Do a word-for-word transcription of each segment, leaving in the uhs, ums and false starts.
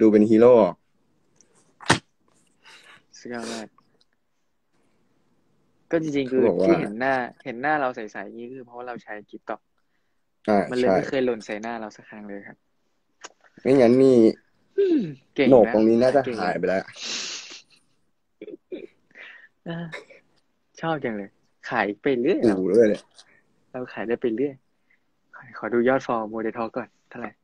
ดูเป็นฮีโร่สุดยอดมากก็จริงๆเขาคือบอกว่าที่เห็นหน้าเห็นหน้าเราใสๆนี้คือเพราะว่าเราใช้กิ๊กต็อกอ่ามันเลยใช่ไม่เคยหล่นใส่หน้าเราสักครั้งเลยครับไม่งั้นนี่เก่งโหนกนะตรงนี้น่าจะเก่งนะหายไปแล้วชอบจังเลยขายไปเรื่อยอู่เราด้วยเนี่ยเราขายได้ไปเรื่อยขอขอดูยอดฟอลโมเดลทอก่อนเท่าไหร่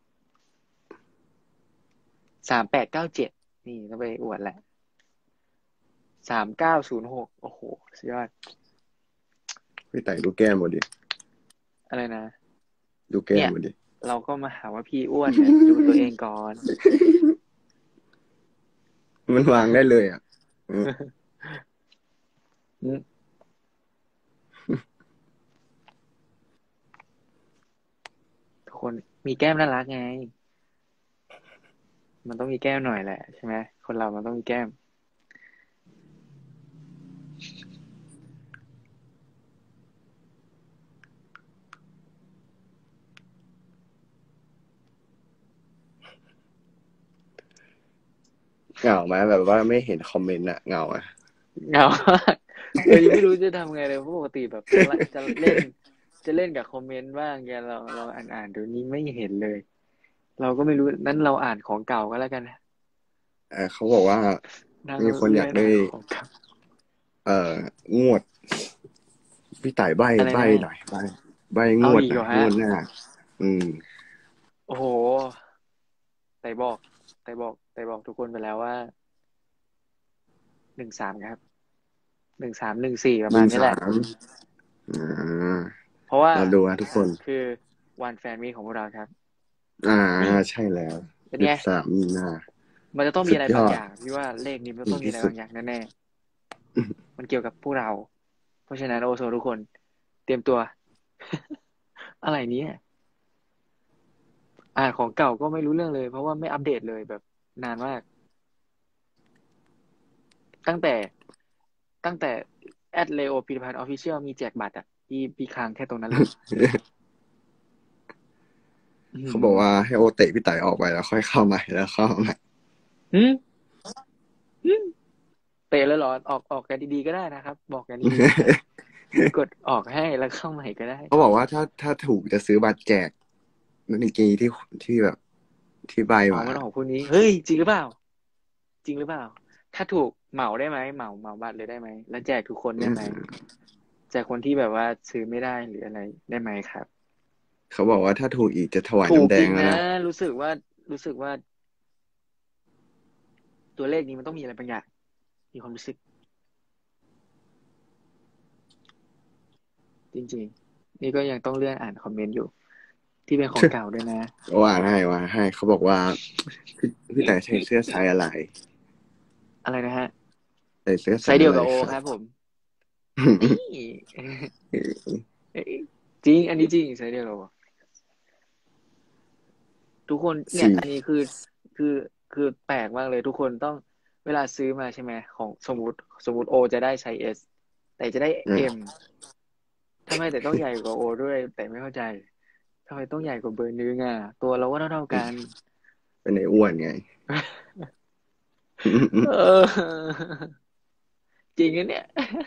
สามแปดเก้าเจ็ดนี่ต้องไปอวดแหละสามเก้าศูนย์หกโอ้โหสุดยอดพี่ไต่ดูแก้มหมดดิอะไรนะดูแก้เนี่ยมหมดดิเราก็มาหาว่าพี่อ้วนเนี่ยดูตัวเองก่อนมันวางได้เลยอ่ะทุกคนมีแก้มน่ารักไงมันต้องมีแก้มหน่อยแหละใช่ไหมคนเรามันต้องมีแก้มเหงาไหมแบบว่าไม่เห็นคอมเมนต์อะเหงาอะเหงามากเออยังไม่รู้จะทำไงเลยเพราะปกติแบบจะละจะเล่นจะเล่นกับคอมเมนต์บ้างแกเราเราอ่านอ่านเดี๋ยวนี้ไม่เห็นเลยเราก็ไม่รู้นั้นเราอ่านของเก่าก็แล้วกันนะอ่าเขาบอกว่านั่งมีคนอยากได้เลื่อนอ่านของเก่าเอ่องวดพี่ไต่ใบใบอะไรนะหน่อยใบใบงเอาวดหน่อยอีกเหรอฮะงวดหน้าอืมโอ้โหไต่บอกไต่บอกไต่บอกทุกคนไปแล้วว่าหนึ่งสามครับหนึ่งสามหนึ่งสี่ประหนึ่งสามาณนี้แหละมอ่าเพราะว่าเราดูนะทุกคนคือวันแฟนมีของพวกเราครับอ่านี่ใช่แล้วเป็นไงสิบสามมีนามันจะต้องมีอะไรสุดยอดบางอย่างพี่ว่าเลขนี้มันถึต้องมีงที่สุดอะไรบางอย่างแน่ๆมันเกี่ยวกับพวกเราเพราะฉะนั้นโอโซทุกคนเตรียมตัวอะไรเนี้อ่านของเก่าก็ไม่รู้เรื่องเลยเพราะว่าไม่อัปเดตเลยแบบนานมากตั้งแต่ตั้งแต่แอดเลโอพิพิธภัณฑ์ออฟฟิเชียลมีแจกบัตรอ่ะพี่พี่ค้างแค่ตรงนั้นเลยอืเขาบอกว่ามให้โอเตะพี่ไต่ออกไปแล้วค่อยเข้าใหม่แล้วเข้าใหม่หืมหืมเตะเลยเหรอออกออกกันดีๆก็ได้นะครับบอกกันดีๆก็ได้พี่กดออกให้แล้วเข้าใหม่ก็ได้เขาบอกว่าถ้าถ้าถูกจะซื้อบัตรแจกเมื่อกี้ที่ที่แบบที่ใบอ๋อมามันออกพวกนี้เฮ้ยจริงหรือเปล่า จริงหรือเปล่า ถ้าถูกเหมาได้ไหมเหมาเหมาบัตรเลยได้ไหม แล้วแจกทุกคนอืได้ไหมมแจกคนที่แบบว่าซื้อไม่ได้หรืออะไรได้ไหมครับเขาบอกว่าถ้าถูกอีกจะถวายถูน้ำแดกอีกนะงแล้วนะรู้สึกว่ารู้สึกว่าตัวเลขนี้มันต้องมีอะไรบางอย่างมีความรู้สึกจริงๆนี่ก็ยังต้องเลื่อนอ่านคอมเมนต์อยู่ที่เป็นของเก่าด้วยนะว่าให้ว่าให้เขาบอกว่าพี่พี่แต่ใส่เสื้อไซส์อะไรอะไรนะฮะใส่เสื้อไซส์อะไรไซส์เดียวกับโอครับครับผมนี่เอ้ยจริงอันนี้จริงไซส์เดียวกับโอทุกคนเนี่ยสี่อันนี้คือคือคือแปลกมากเลยทุกคนต้องเวลาซื้อมาใช่ไหมของสมมติสมมติโอจะได้ไซส์เอสแต่จะได้อ่ะเอ็มทำไมแต่ต้องใหญ่กว่าโอด้วยแต่ไม่เข้าใจทำไมต้องใหญ่กว่าเบอร์นึงอ่ะตัวเราก็เท่าเท่ากันเป็นไอ้อ้วนไงเออจริงนะเนี่ย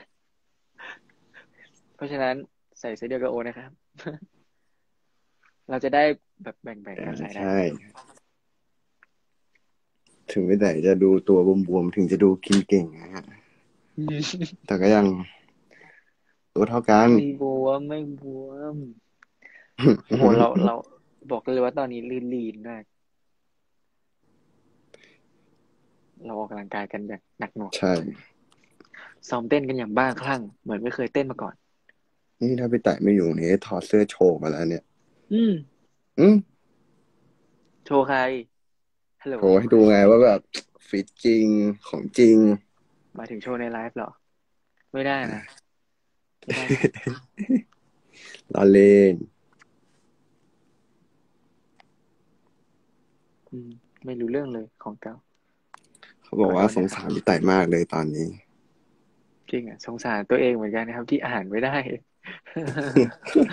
เพราะฉะนั้นใส่ไซส์เดียวกับโอนะครับเราจะได้แบบแบ่งๆอ่ากันใส่ได้ใช่ถึงไม่แต่จะดูตัวบวมๆถึงจะดูกินเก่งนะฮะแต่ก็ยังตัวเท่ากันไม่บวมไม่บวมโอ้โหเราเราบอกเลยว่าตอนนี้ลีนลีนมากเราออกกำลังกายกันอย่างหนักหน่วงใช่ซ้อมเต้นกันอย่างบ้าคลั่งเหมือนไม่เคยเต้นมาก่อนนี่ถ้าพี่แต่ไม่อยู่นี่ถอดเสื้อโชว์มาแล้วเนี่ยอืมอืมโชว์ใครฮัลโหลโชว์ให้ดูไงว่าแบบฟิตจริงของจริงหมายถึงโชว์ในไลฟ์เหรอไม่ได้นะไม่ได้นะล้อเล่นอืมไม่รู้เรื่องเลยของเก่าเขาบอขอกว่าสงโทษนะครับสารพี่แต่มากเลยตอนนี้จริงอ่ะสงสารตัวเองเหมือนกันนะครับที่อ่านไม่ได้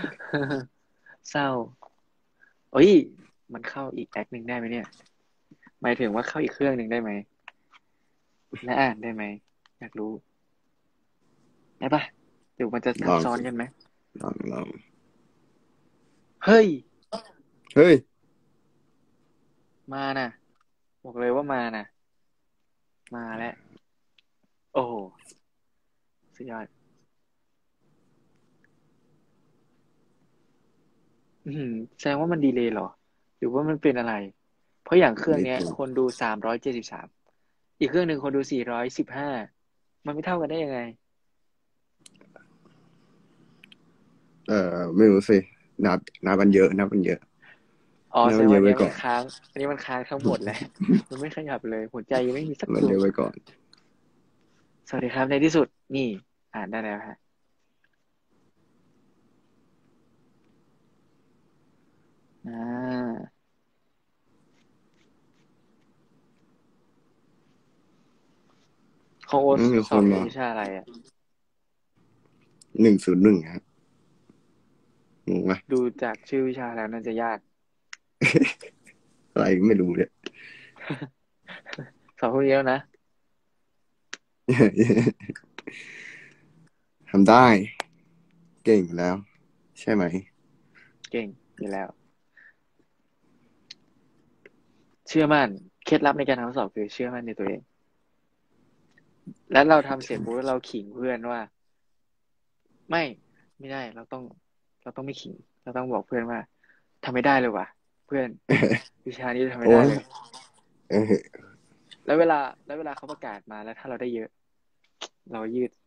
เศร้าเอ้ยมันเข้าอีกแอคหนึ่งได้ไหมเนี่ยหมายถึงว่าเข้าอีกเครื่องหนึ่งได้ไหมและอ่านได้ไหมอยากรู้ได้ปะเดี๋ยวมันจะทับลองสิซ้อนกันไหมลองลองเฮ้ยเฮ้ยมาน่ะบอกเลยว่ามาน่ะมาแล้วโอ้โหสุดยอดอืมแสดงว่ามันดีเลย์เหรอหรือว่ามันเป็นอะไรเพราะอย่างเครื่องไม่เนี้ยถูกคนดูสามร้อยเจ็ดสิบสามอีกเครื่องหนึ่งคนดูสี่ร้อยสิบห้ามันไม่เท่ากันได้ยังไงเออไม่รู้สินับนับมันเยอะนับมันเยอะอ๋อนับแสดงว่าอันเนี้มันเยอะไว้ก่อนยมันค้างอันนี้มันค้างทั้งหมดแหละมันไม่ขยับเลยหัวใจยังไม่มีสักมันดวงเยอะไว้ก่อนสวัสดีครับในที่สุดนี่อ่านได้แล้วฮะอ่าของโอตไม่มีคนมาสอบเป็นวิชาอะไรอ่ะหนึ่งศูนย์หนึ่งครับงงไหมดูจากชื่อวิชาแล้วน่าจะยากอะไรไม่รู้เลยสอบพวกนี้แล้วนะทำได้เก่งแล้วใช่ไหมเก่งอยู่แล้วเชื่อมั่นเคล็ดลับในการทำข้อสอบคือเชื่อมั่นในตัวเองแล้วเราทำเสร็จปุ๊บเราขิงเพื่อนว่าไม่ไม่ได้เราต้องเราต้องไม่ขิงเราต้องบอกเพื่อนว่าทำไม่ได้เลยว่ะเพื่อนวิชานี้ทำไม่โอ้ยได้เลยเออแล้วเวลาแล้วเวลาเขาประกาศมาแล้วถ้าเราได้เยอะเรายืด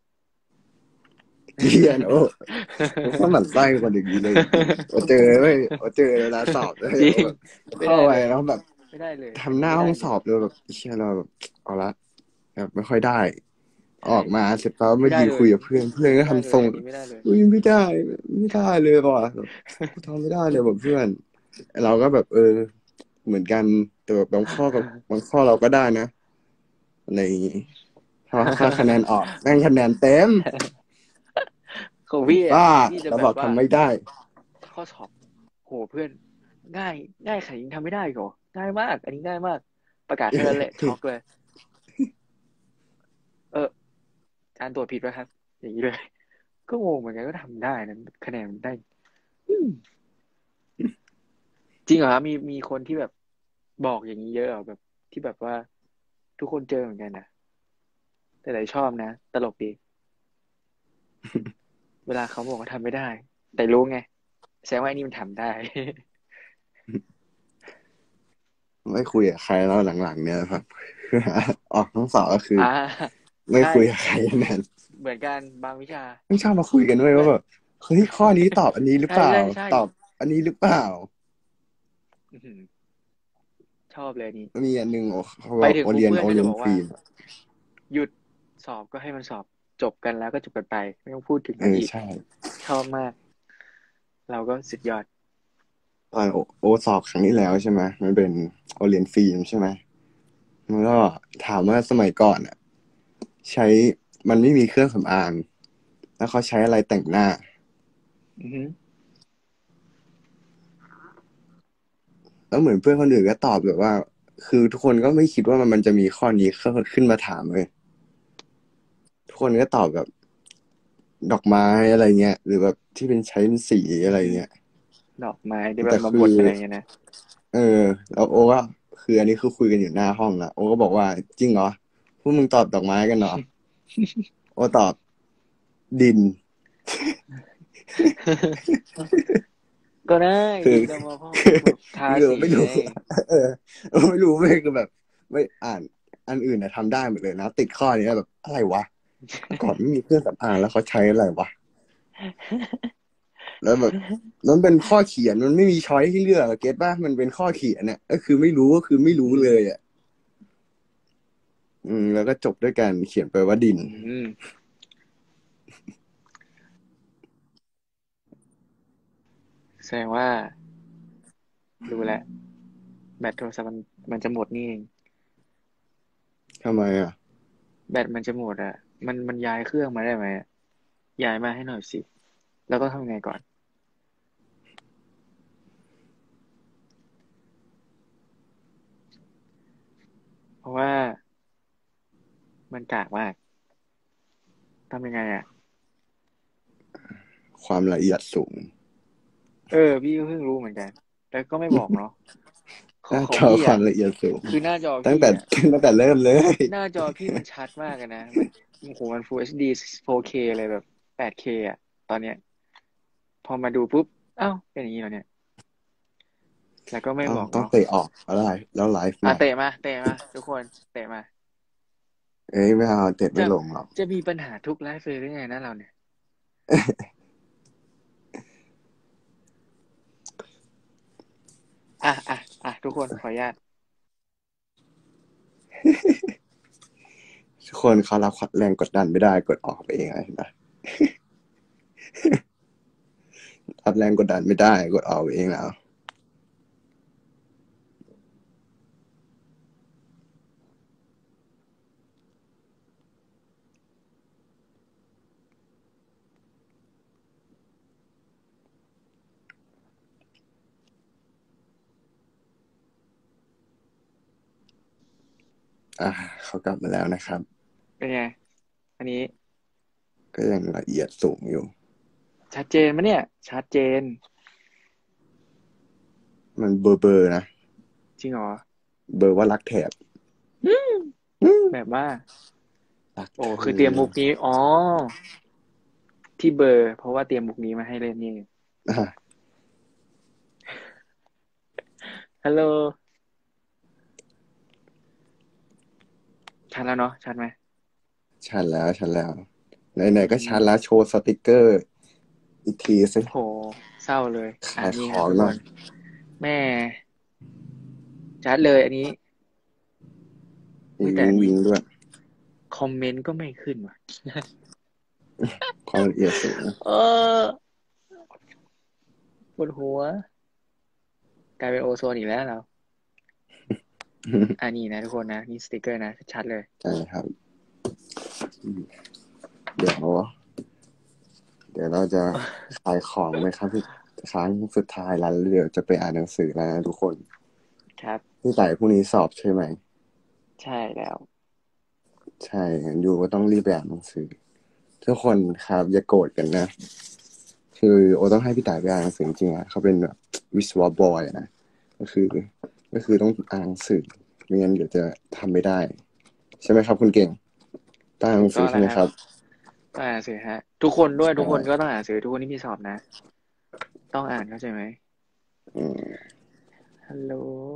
เกียนโอ้ผมข้าหมั่นไส้กว่าอย่างนี้เลยจริงๆเราเจอไม่เราเจอเวลาสอบเลยจริงแบบเข้าไปไม่ได้เลยแล้วแบบไม่ได้เลยอันทำหน้าห้องสนี้ไม่ได้เลยอบเลยแบบเชื่อเราแบบเอาละแบบไม่ค่อยได้อใช่อกมาเสร็จแล้วมายืนไม่ได้เลยคุยกับเพื่อนเพื่อนก็ไม่ได้เลยทำทรงอันนี้ไม่ได้เลยอุ้ยไม่ได้ไม่ได้เลยว่ะแบบกูทำไม่ได้เลยแบบเพื่อนเราก็แบบเออเหมือนกันแต่แบบบางข้อกับบางข้อเราก็ได้นะอะไรอย่างงี้พอค่าคะแนนออกแม่งคะแนนเต็มของพี่อ่ะบ้าพี่จะแล้วบอกแบบว่าทำไม่ได้ข้อสอบโหเพื่อนง่ายง่ายขนาดนี้ทำไม่ได้เหรอง่ายมากอันนี้ง่ายมากประกาศเท่านั้นแหละช็อกเลยเออการตรวจผิดป่ะครับอย่างนี้เลยก็งงเหมือนกันก็ทำได้นะคะแนนมันได้อืมจริงเหรอครับมีมีคนที่แบบบอกอย่างนี้เยอะเหรอแบบที่แบบว่าทุกคนเจอเหมือนกันนะแต่ไหนชอบนะตลกดีเวลาเขาบอกว่าทำไม่ได้แต่รู้ไงแสดงว่าไอ้นี่มันทำได้ไม่คุยกับใครแล้วหลังๆเนี่ยครับออกทั้งสอบก็คืออ่าไม่ใช่คุยกับใครนั่นเหมือนกันบางวิชาไม่ชอบมาคุยกันด้วยเพื่อนว่าแบบเฮ้ยข้อนี้ตอบอันนี้หรือใช่เปล่าใช่ใช่ตอบอันนี้หรือเปล่าอื้อหือชอบเลยนี่มีอันหนึ่งโอเขาไปบอกถึงปุ๊บเพื่อนโอเรียนโอก็จะบอกว่าเรียนฟิล์มหยุดสอบก็ให้มันสอบจบกันแล้วก็จบกันไปไม่ต้องพูดถึงเอกันอีกอใช่ชอบมากเราก็สุดยอดตอนโอโอสอบครั้งที่แล้วใช่ไหมมันเป็นโอเรียนฟิล์มใช่ไหมมันก็ถามว่าสมัยก่อนอ่ะใช้มันไม่มีเครื่องสำอางแล้วเขาใช้อะไรแต่งหน้าอือหือแล้วเหมือนเพื่อนคนอื่นก็ตอบแบบว่าคือทุกคนก็ไม่คิดว่ามันมันจะมีข้อนี้เข้าขึ้นมาถามเลยทุกคนก็ตอบแบบดอกไม้อะไรเงี้ยหรือแบบที่เป็นใช้เป็นสีอะไรอือหือเงี้ยดอกไม้ที่แบบแต่คือมาบดอะไรเงี้ยนะเออแล้วโอก็คืออันนี้คือคุยกันอยู่หน้าห้องละโอก็บอกว่าจริงเหรอพวกมึงตอบดอกไม้กันเหรอโอตอบดินก็ได้คือดินก็มาพอกแบบทาคือสีไงไม่รู้เออไม่รู้ไม่คือแบบไม่อ่านอันอื่นนะทำได้หมดเลยนะติดข้อนี้แบบอะไรวะเมื่อก่อนไม่มีเครื่องสำอางแล้วเขาใช้อะไรวะแล้วแบบนั้นเป็นข้อเขียนมันไม่มีช้อยให้เลือกอะเก็ตป่ะมันเป็นข้อเขียนเนี่ยก็คือไม่รู้ก็คือไม่รู้อืมเลยอ่ะอืมแล้วก็จบด้วยการเขียนไปว่าดินอืมแสดงว่ารู้แล้วแบตโทรศัพท์มันมันจะหมดนี่เองทำไมอ่ะแบตมันจะหมดอ่ะมันมันย้ายเครื่องมาได้ไหมอะย้ายมาให้หน่อยสิแล้วก็ทำไงก่อนราะว่ามันกากมากทำยังไงอ่ะความละเอียดสูงเออพี่ก็เพิ่งรู้เหมือนกันแต่ก็ไม่บอกเนาะขหน้าองขอจอความงพี่อ่ะละเอียดสูงคือหน้าจอตั้งแต่พี่อ่ะตั้งแต่เริ่มเลยหน้าจอพี่มันชัดมากอะนะมันโอ้โหมัน Full เอช ดี โฟร์ เค เลยแบบ แปด เค อ่ะตอนเนี้ยพอมาดูปุ๊บเอ้าเป็นอย่างนี้แล้วเนี่ยแล้วก็ไม่ต้องบอกเนาะต้องเตะออกแล้วไลฟ์แล้วไลฟ์ใหม่อ่ะเตะมาเตะมาทุกคนเตะมาเอ้ยไม่เอาเตะไม่จะลงหรอกจะมีปัญหาทุกไลฟ์เลยหรือไงนะเราเนี่ยอ่ะอ่ะอ่ะทุกคนขออนุญาตทุกคนเขารับแรงกดดันไม่ได้กดออกไปเองอะไรนะรับแรงกดดันไม่ได้กดออกไปเองแล้วอ่ะเขากลับมาแล้วนะครับเป็นไงอันนี้ก็ยังละเอียดสูงอยู่ชัดเจนไหมเนี่ยชัดเจนมันเบอร์เบอร์นะจริงเหรอเบอร์ว่ารักแถบแบบว่ารักโอ้เธคือเตรียมมุกอนี้อ๋อที่เบอร์เพราะว่าเตรียมมุกนี้มาให้เล่นนี่อ่ะฮัลโหลชัดแล้วเนาะชัดไหมชัดแล้วชัดแล้วไหนอืๆก็ชัดแล้วมโชว์สติกเกอร์อีกทีสิโหเศร้าเลยอ่าขายขนี่ครับองหน่อยทุกคนแม่ชัดเลยอันนี้มีวิงอุ้ยแต่อันนี้วิงด้วยคอมเมนต์ก็ไม่ขึ้นว่ะความละเอียดสูงเออปวดหัวกลายเป็นโอโซนอีกแล้วเราอันนี้นะทุกคนนะนี่สติกเกอร์นะชัดเลยใช่ครับเดี๋ยวเดี๋ยวเราจะขายของไหมครับพี่ครั้งสุดท้ายแล้วเดี๋ยวจะไปอ่านหนังสือแล้วนะทุกคนครับพี่แต่พรุ่งนี้สอบใช่ไหมใช่แล้วใช่งั้นยูก็ต้องรีบไปอ่านหนังสือทุกคนครับอย่าโกรธกันนะคือโอต้องให้พี่ต่ายไปอ่านหนังสือจริงๆอะเขาเป็นแบบวิศวะบอยนะก็คือก็คือต้องอ่านหนังสือไม่งั้นเดี๋ยวจะทำไม่ได้ใช่ไหมครับคุณเก่งต้องอ่านหถูกนังสืต้องแล้วครับอใช่ไหมครับต้องอ่านหนังสือฮะทุกคนด้วยทุกคนก็ใช่ต้องอ่านหนังสือทุกคนที่มีสอบนะต้องอ่านเข้าใจไหมอืมฮัลโหล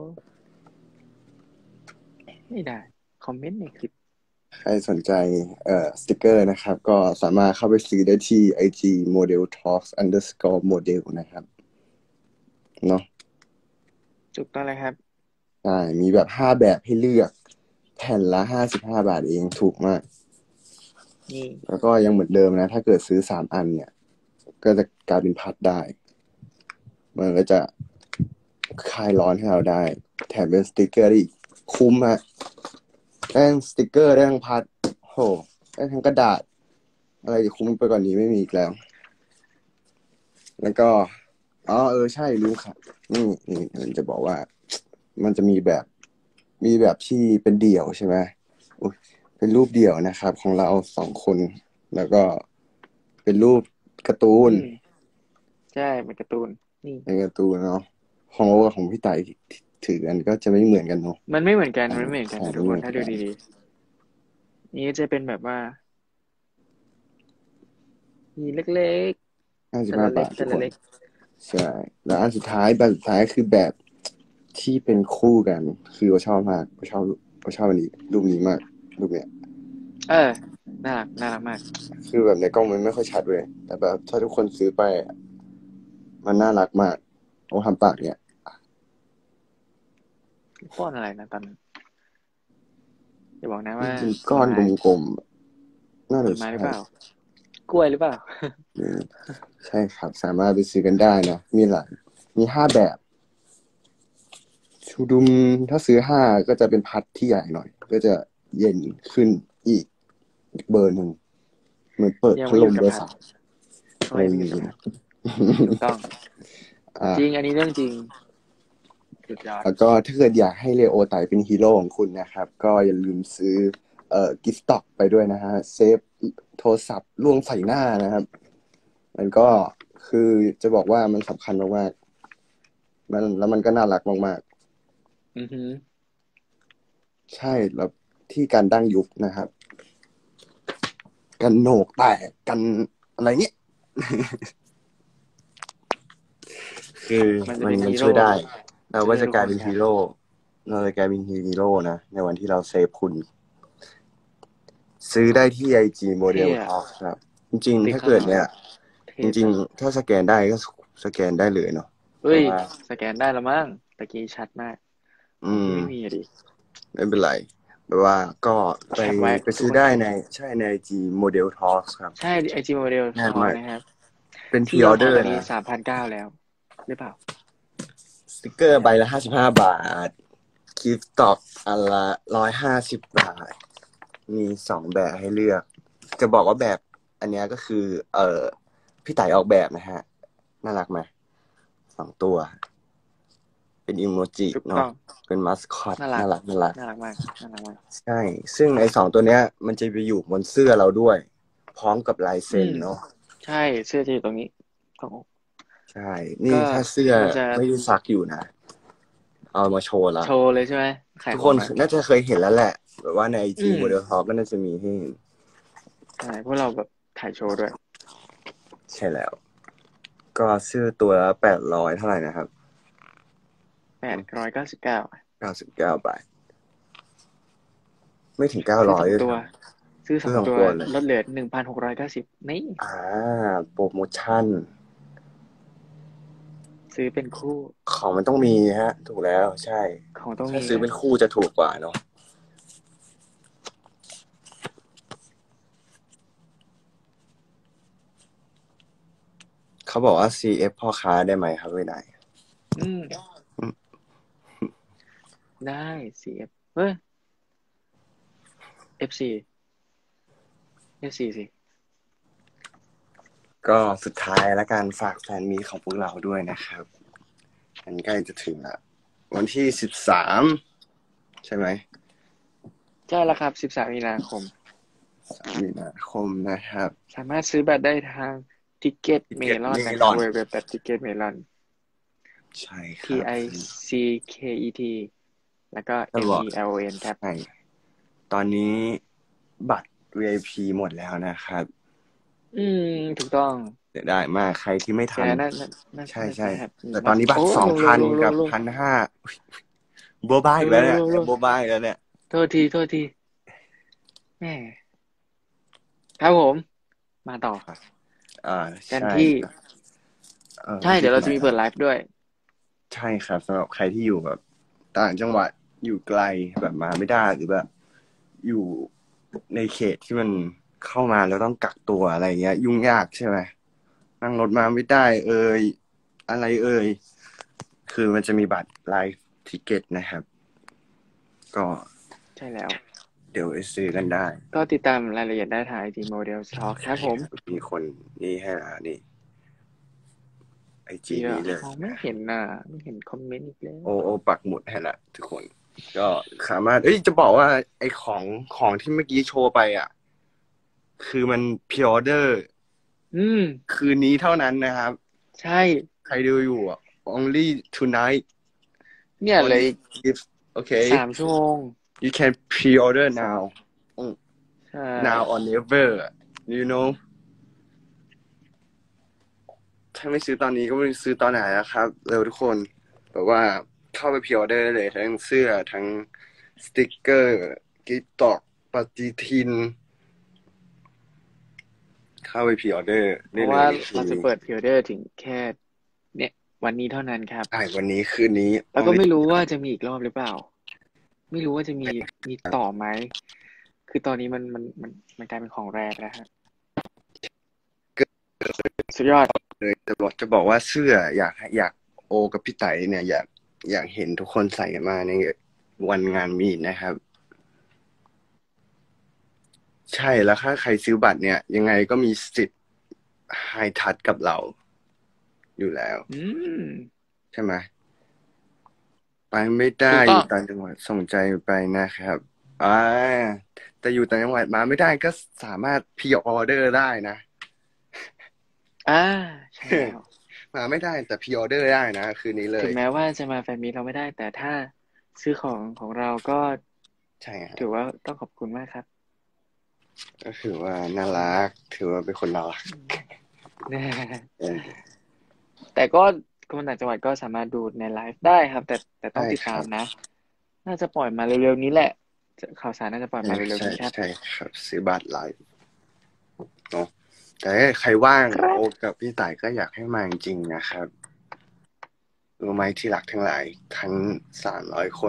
ไม่ได้คอมเมนต์ในคลิปใครสนใจเอ่อสติกเกอร์นะครับก็สามารถเข้าไปซื้อได้ที่ ไอ จี model talks underscore model นะครับเนาะถูกต้องเลยครับใช่มีแบบห้าแบบให้เลือกแผ่นละห้าสิบห้าบาทเองถูกมากนี่แล้วก็ยังเหมือนเดิมนะถ้าเกิดซื้อสามอันเนี่ยก็จะกลายเป็นพัดได้มันก็จะคลายร้อนให้เราได้แถมเป็นสติกเกอร์ได้อีกคุ้มฮะได้ทั้งสติกเกอร์ได้ทั้งพัดโหได้ทั้งกระดาษอะไรจะคุ้มไปกว่านนี้ไม่มีอีกแล้ว แล้วก็อ๋อเออใช่รู้ค่ะนี่นี่มันจะบอกว่า มันจะมีแบบมีแบบที่เป็นเดี่ยวใช่ไหมอุ๊ยเป็นรูปเดี่ยวนะครับของเราสองคนแล้วก็เป็นรูปการ์ตูนอืมใช่เป็นการ์ตูนนี่เป็นการ์ตูนเนาะของโอกับของพี่ไต่ถือกันก็จะไม่เหมือนกันเนาะมันไม่เหมือนกันอ่ามันไม่เหมือนกันใช่ไม่นะทุกคนถ้าดูเหมือนกันดีๆนี่จะเป็นแบบว่ามีเล็กห้าๆสิบห้าแต่ละเล็กบาททุกคนแต่ละเล็กใช่แล้วอันสุดท้ายแบบสุดท้ายคือแบบที่เป็นคู่กันคือโอชอบมากโอชอบโอชอบอันนี้รูปนี้มากรูปเนี้ยเออน่ารักน่ารักมากคือแบบในกล้องมันไม่ค่อยชัดเลยแต่แบบถ้าทุกคนซื้อไปอะมันน่ารักมากโอ้ทำปากเนี่ยป้อนอะไรนะตอนนั้นอย่าบอกนะมันว่าเป็นผลไม้ก้อนกลมๆน่าผจะใช่ลไม้หรือเปล่ากล้วยหรือเปล่าอืมใช่ครับสามารถไปซื้อกันได้นะมีหลายมีห้าแบบชูดุมถ้าซื้อห้าก็จะเป็นพัดที่ใหญ่หน่อยก็จะเย็นขึ้นอีกอีกเบอร์หนึ่งเหมือนเปิดยังพัดลไม่หยุดกับพัดมเบอร์สามเขาไม่มียังไม่หยุดกับพัดถูกต้องอ่ะจริงอันนี้เรื่องจริงสุดยอดแล้วก็ถ้าเกิดอยากให้เลโอไต่เป็นฮีโร่ของคุณนะครับ ก็อย่าลืมซื้อเอ่อกิฟต์ต็อกไปด้วยนะฮะเซฟโทรศัพท์ล่วงใส่หน้านะครับ มันก็คือจะบอกว่ามันสำคัญมากๆมันแล้วมันก็น่ารักมากอือฮึๆใช่แล้วที่การดั้งยุบนะครับ กันโหนกแตกกันอะไรเงี้ย คือมันจะมันเป็นฮีโร่มันช่วยได้เราก็ช่วยจะกลายทุกคนครับเป็นฮีโร่เราจะกลายเป็นฮีโร่นะในวันที่เราเซฟคุณ ซื้อได้ที่ไอจีโมเดเท่ลอะท็อกครับ จริงๆติดถ้าข้างหลังเกิดเนี่ยเท่จริงจัดๆ ถ้าสแกนได้ก็สแกนได้เลยเนาะเพเฮ้ยราะว่าสแกนได้แล้วมั้งตะกี้ชัดมากขอืองพี่มไม่มีอะดิไม่เป็นไรแบบว่าก็ไปแคปไว้ไปทุกคนแคปซื้อได้ในใช่ในไอจีโมเดลท็อกครับใช่ไอจีโมเดลทง่ายมากอนะครับเป็นพรีที่ยอดออเดอร์ขายตอนนี้นะสามพันเก้าแล้วหรือเปล่าสติกเกอร์ใบละห้าสิบห้าบาทกิฟต์ตอกอันละร้อยห้าสิบบาท มีสองแบบให้เลือก จะบอกว่าแบบอันเนี้ยก็คือ เอ่อพี่ไต่ออกแบบนะฮะ น่ารักไหมสองตัว เป็นอิโมจิเนาะถูกต้องเป็นมาสคอตน่ารักน่ารักน่ารักน่ารักมากน่ารักมากใช่ ซึ่งไอ้สองตัวเนี้ย มันจะไปอยู่บนเสื้อเราด้วย พร้อมกับลายอืเซ็นมเนาะใช่เสื้อจะอยู่ตรงนี้ตรงอกใช่ นี่ก็ถ้าเสื้อมันจะไม่ได้ซักอยู่นะ เอามาโชว์ละโชว์เลยใช่ไหมขายทุกคนของนะน่าจะเคยเห็นแล้วแหละแบบว่าในไออืจีมโมเดลท็อกก็น่าจะมีให้เห็นใช่เพราะเราแบบถ่ายโชว์ด้วยใช่แล้ว ก็ซื้อตัวละแปดร้อยเท่าไหร่นะครับแปดร้อยเก้าสิบเก้าเก้าสิบเก้าบาทไม่ถึงเก้าซื้อร้อยเลยสองตัวครับซื้อสซื้อสององตัวตัวเลยลดเหลือหนึ่งพันหกร้อยเก้าสิบนี่อ่าโปรโมชั่นซื้อเป็นคู่ของมันต้องมีฮะ ถูกแล้วใช่ของต้องถ้ามีนะซื้อเป็นคู่จะถูกกว่าเนาะเขาบอกว่า ซี เอฟ พ่อค้าได้ไหมครับไม่ได้อืมได้ ซี เอฟ เฮ้ย เอฟ ซี เอฟ ซี สิก็สุดท้ายแล้วการฝากแฟนมีของพวกเราด้วยนะครับมันใกล้จะถึงละวันที่สิบสามใช่ไหมใช่แล้วครับสิบสามมีนาคมสามมีนาคมนะครับสามารถซื้อบัตรได้ทางทิกเก็ตเมทิเก็ตลอนเมนะครับลอนเว็บเว็บแบบทิกเก็ตเมลอนใช่ค T รับ I C K E T แล้วก็จะ M บอก E L O N ครับใช่ตอนนี้บัตร วี ไอ พี หมดแล้วนะครับอืมถูกต้องเสียดายมากใครที่ไม่ทันแต่น่าน่าน่าใช่น่าใช่จะแบบแต่ตอนนี้บัโอ้ตรสองลงลงพันกับลงลงลงพันห้าโบบายลอีกงลแล้วเนี่ยงลงลงโบบายอีกแล้วเนี่ยโทษทีโทษทีแหมครับผมมาต่ออ่ากันใช่ที่เออใช่เดี๋ยวเราจะมีเปิดที่ไหนครับไลฟ์ด้วยใช่ครับสำหรับใครที่อยู่แบบต่างจังหวัดอยู่ไกลแบบมาไม่ได้หรือแบบอยู่ในเขตที่มันเข้ามาแล้วต้องกักตัวอะไรเงี้ยยุ่งยากใช่ไหมนั่งรถมาไม่ได้เอ่ยอะไรเอ่ยคือมันจะมีบัตรไลฟ์ทิเก็ตนะครับก็ใช่แล้วเดี๋ยวไปซื้อกันได้ก็ติดตามรายละเอียดได้ทาง ไอ จี Model Talk ครับผมมีคนนี่ให้ละนี่ไอจีเดี๋ยวนี้เลยมองไม่เห็นน่ะไม่เห็นคอมเมนต์อีกแล้วโอโอปักหมุดให้ละทุกคนก็สามารถเอ้ยจะบอกว่าไอของของที่เมื่อกี้โชว์ไปอ่ะคือมันพิออเดอร์อืมคืนนี้เท่านั้นนะครับใช่ใครดูอยู่อ่ะ only tonight เนี่ยเลย only if okay สามชั่วโมง you can pre-order now ใช่ now or never you know ถ้าไม่ซื้อตอนนี้ก็ไม่รู้ซื้อตอนไหนนะครับเร็วทุกคนแบบว่าเข้าไปพรีออเดอร์ได้เลยทั้งเสื้อทั้งสติกเกอร์กิ๊กตอกปฏิทินเข้าไปพรีออเดอร์เพได้ราะว่าเลยในคืเรานนี้จะเปิดพรีออเดอร์ถึงแค่เนี่ยวันนี้เท่านั้นครับใช่วันนี้คืนนี้แล้วก็ only ไม่รู้ว่าจะมีอีกรอบหรือเปล่า ไม่รู้ว่าจะมีมีต่อไหม คือตอนนี้มันมันมันมันกลายเป็นของแรกแล้วฮะสุดยอดเลยจะบอกจะบอกว่าเสื้ออยากอยากโอกับพี่ไตเนี่ยอยากอยากเห็นทุกคนใส่กันมาในวันงานมีดนะครับ ใช่แล้วถ้าใครซื้อบัตรเนี่ย ยังไงก็มีสิทธิ์ไฮทัชกับเราอยู่แล้วอืมใช่ไหมไปไม่ได้ถูกต้องอยู่ต่างจังหวัดส่งใจไปนะครับอ่าแต่อยู่ต่างจังหวัดมาไม่ได้ก็สามารถพรีออเดอร์ได้นะอ่าใช่แล้วมาไม่ได้แต่พรีออเดอร์ได้นะคืนนี้เลยถึงแม้ว่าจะมาแฟนมีตเราไม่ได้แต่ถ้าซื้อของของเราก็ใช่ฮะถือว่าต้องขอบคุณมากครับก็ถือว่าน่ารักถือว่าเป็นคนน่ารักเออแต่ก็คนต่างจังหวัดก็สามารถดูในไลฟ์ได้ครับแต่แต่ต้อใช่งติดครับตามนะน่าจะปล่อยมาเร็วๆนี้แหละข่าวสารน่าจะปล่อยใช่มาเร็วใช่ๆนี้ครับใช่ครับซื้อบัตรไลฟ์เนาะแต่ถ้าใครว่างครับโอกับพี่ต่ายก็อยากให้มาจริงๆนะครับรู้ไหมที่รักทั้งหลายทั้งสามร้อยคน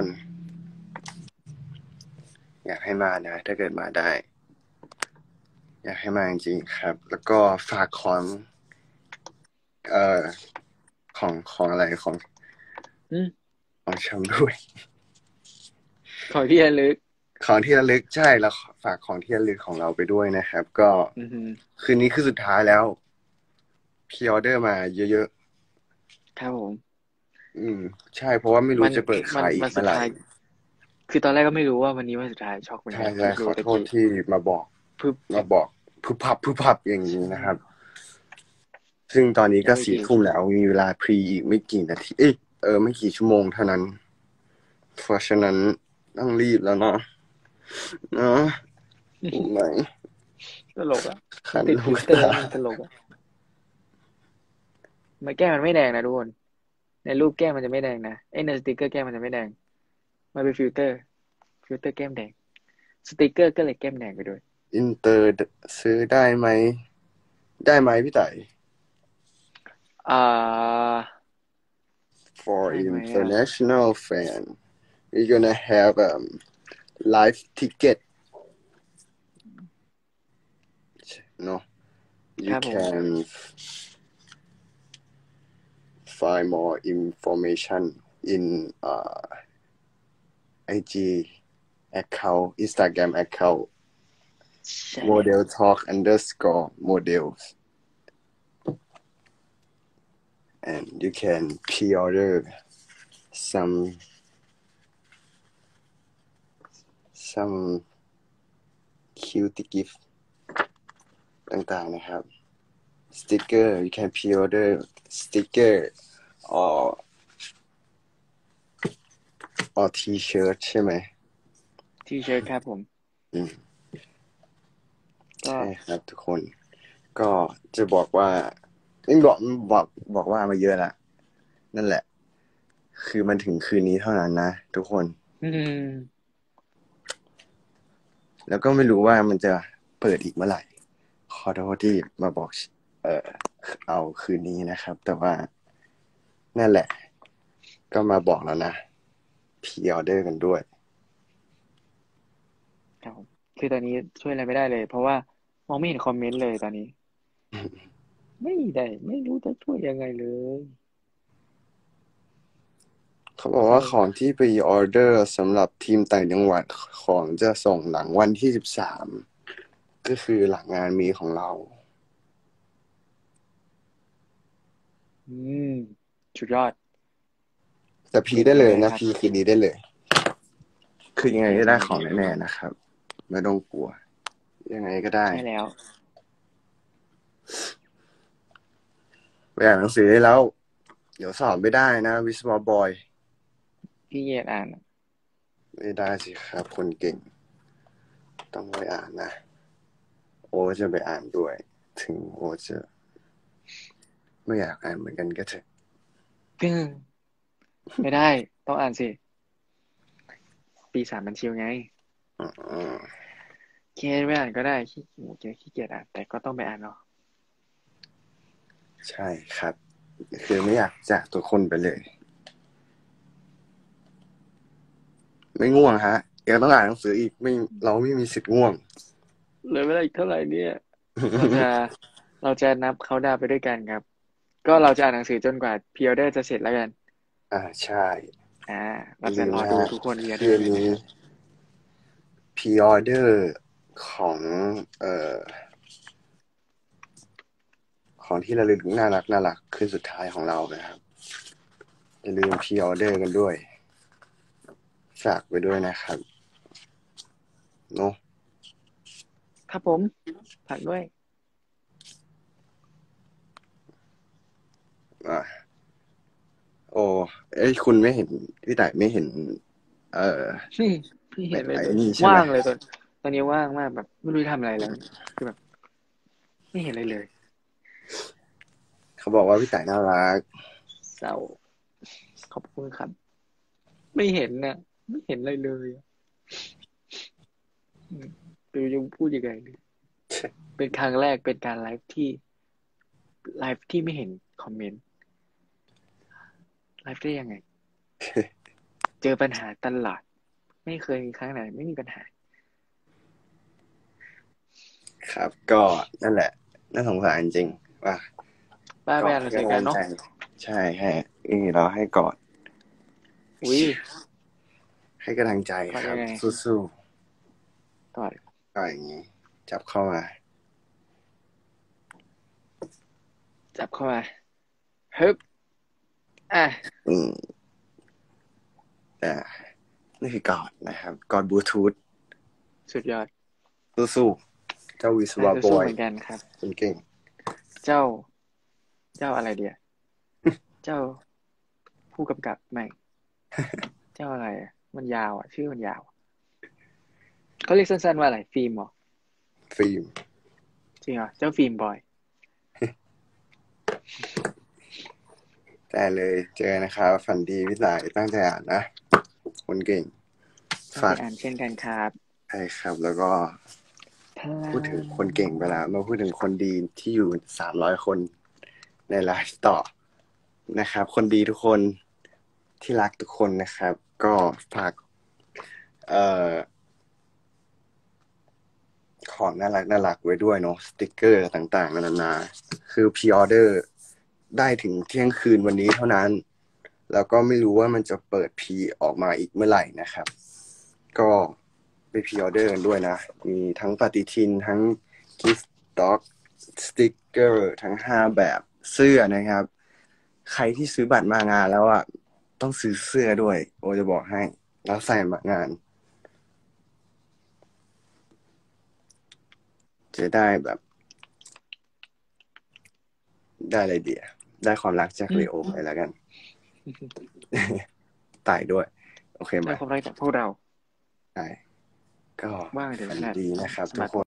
อยากให้มานะถ้าเกิดมาได้ อยากให้มาจริงๆครับ แล้วก็ฝากของเอ่อของของอะไรของอืมของชำด้วยขอที่ระลึกของที่ระลึกใช่แล้วฝากของที่ระลึกของเราไปด้วยนะครับ ก็อือฮึคืนนี้คือสุดท้ายแล้วพรีออเดอร์มาเยอะครับผมๆอืมใช่เพราะว่าไม่รู้มันจะเปิดมันขายอีกเมื่อไหร่มันสุดท้ายคือตอนแรกก็ไม่รู้ว่าวันนี้วันสุดท้ายช็อกเหมือนใช่กันใช่เพิ่งขอรู้ตะกี้โทษที่มาบอกพึบมาบอกพึบพับพึบพับอย่างนี้ใช่นะครับซึ่งตอนนี้แล้วอีกก็สี่กี่ชั่วโมงทุ่มแล้วมีเวลาพรีอีกไม่กี่นาทีเอ้ยเออไม่กี่ชั่วโมงเท่านั้นเพราะฉะนั้นต้องรีบแล้วเนาะเนาะถูกไหมตลกอ่ะมัขันนติดลูกฟิลเตอร์ตาแล้วมันตลกอ่ะมาแก้มมันไม่แดงนะทุกคนในรูปแก้มมันจะไม่แดงนะไอ้ในสติกเกอร์แก้มมันจะไม่แดงมันเป็นฟิลเตอร์ฟิลเตอร์แก้มแดงสติกเกอร์ก็เลยแก้มแดงไปด้วยอินเตอร์ซื้อได้ไหมได้ไหมพี่ไต่อ่า for ได้ไหมอ่ะ international fan we're gonna have um live ticket no ค you รับผม can find more information in uh I G account Instagram account ใช่แล้ว model talk underscore models and you can pre-order some some cute gift ต่างๆนะครับ sticker you can pre-order sticker or or t-shirt ใช่ไหมที่เชิญครับผมอืมก็ใช่ครับทุกคน ก็จะบอกว่าไม่บอกบอกบอกว่ามาเยอะละนั่นแหละ คือมันถึงคืนนี้เท่านั้นนะทุกคนอืมแล้วก็ไม่รู้ว่ามันจะเปิดอีกเมื่อไหร่ ขอโทษที่มาบอก เออเอาคืนนี้นะครับ แต่ว่า นั่นแหละ ก็มาบอกแล้วนะพรีออเดอร์กันด้วยครับผมคือตอนนี้ช่วยอะไรไม่ได้เลย เพราะว่ามองไม่เห็นคอมเมนต์เลยตอนนี้ ไม่ได้ ไม่รู้จะช่วยยังไงเลยเขาบอกเศร้าว่าของที่พรีออเดอร์สำหรับทีมต่างจังหวัดของจะส่งหลังวันที่สิบสามก็คือหลังงานมีของเราอืมสุดยอดแต่พีเก่งได้เลยเลยครับนะพีคืนนี้ได้เลย คือยังไงก็เก่งเลยได้ของแน่ๆนะครับ ไม่ต้องกลัว ยังไงก็ได้ใช่แล้วไปอ่านหนังสือได้แล้ว เดี๋ยวสอบไม่ได้นะวิศวะบอยพี่เกียรติอ่านไม่ได้สิครับ คนเก่ง ต้องไปอ่านนะ โอจะไปอ่านด้วย ถึงโอจะไม่อยากอ่านเหมือนกันก็เถอะไม่ได้ ต้องอ่านสิ ปีสามมันชิวไงอืมเคไม่อ่านก็ได้ขี้เกียจขี้เกียจอ่านแต่ก็ต้องไปอ่านเนาะใช่ครับ คือไม่อยากจากตัวคนไปเลย ไม่ง่วงฮะยังต้องอ่านหนังสืออีกไม่เราไม่มีสิทธิ์ง่วงเหลือเวลาอีกเท่าไหร่เนี่ย เราจะ เราจะนับเขาดาวไปด้วยกันครับ ก็เราจะอ่านหนังสือจนกว่าพ r ออเดอร์จะเสร็จแล้วกันอ่าใช่อ่าอเราย่าจะลืมรอนะดูฮะทุกคนพ r ออเดคือร์นเลยนะนี้ครับพรีออเดอร์ของเอ่อของที่ระลึกน่ารักน่ารักคืนสุดท้ายของเรานะครับอย่าลืมพรีออเดอร์กันด้วยฝากไปด้วยนะครับเนาะครับผมฝากด้วยอ่ะโอ้เอ้ยคุณไม่เห็นพี่ต่ายไม่เห็น เออนี่พี่เห็นเลยไอ้เลยนี่ใช่ไหมว่างเลยตอนตอนนี้ว่างมากแบบไม่รู้จะทำอะไรแล้วคือแบบไม่เห็นอะไรเลยเขาบอกว่าพี่ต่ายน่ารักเศร้าขอบคุณครับไม่เห็นน่ะไม่เห็นอะไรเลยอืมไม่รู้จะพูดยังไงเลยเป็นครั้งแรกเป็นการไลฟ์ที่ไลฟ์ที่ไม่เห็นคอมเมนต์ไลฟ์ได้ยังไง เจอปัญหาตลอดไม่เคยมีครั้งไหนไม่มีปัญหาครับ ก็นั่นแหละน่าสงสารจริงๆว่าบ้าไปกอดอ่านหนังสือให้กำลังใจกันเนาะใช่ให้นี่เราให้กอดอุ้ยให้กำลังใจครับกอดยังไงสู้กอดๆก็อย่างนี้ จับเข้ามาจับเข้ามาฮึบอ่ะอืมอ่านี่คือกอดนะครับกอดบลูทูธสุดยอดสู้ๆเจ้าวิศอ่ะวะบอยสู้ๆเหมือนกันครับคนเก่งเจ้าเจ้าอะไรเดียเจ้าผู้กำกับไม่เจ้าอะไรอ่ะมันยาวอ่ะชื่อมันยาวเขาเรียกสั้นๆว่าอะไรฟิล์มเหรอฟิล์มจริงเหรอเจ้าฟิล์มบอยแต่เลยเจอนะครับฝันดีพี่สายตั้งใจอ่านนะคนเก่งตั้งฝากใจอ่านเช่นกันครับใช่ครับ แล้วก็พลาพูดถึงคนเก่งไปแล้วมาพูดถึงคนดีที่อยู่สามร้อยคนในไลฟ์ต่อนะครับ คนดีทุกคนที่รักทุกคนนะครับ ก็ฝากเอ่อของน่ารักน่ารักไว้ด้วยเนาะสติกเกอร์ต่างๆนานาคือพรีออเดอร์ได้ถึงเที่ยงคืนวันนี้เท่านั้น แล้วก็ไม่รู้ว่ามันจะเปิดพรีออกมาอีกเมื่อไหร่นะครับ ก็ไปพรีออเดอร์กันด้วยนะ มีทั้งปฏิทินทั้งกิฟต์ด็อกสติกเกอร์ทั้งห้าแบบเสื้อนะครับ ใครที่ซื้อบัตรมางานแล้วอ่ะต้องซื้อเสื้อด้วย โอจะบอกให้ แล้วใส่มางาน จะได้แบบ ได้อะไรเดียได้ความรักจากเลโอไปแล้วกัน ตายด้วย โอเคไหมได้ความรักจากพวกเราใช่ก็ว่างเดี๋ยวฝันขนาดดีนะครับสทุมักครคน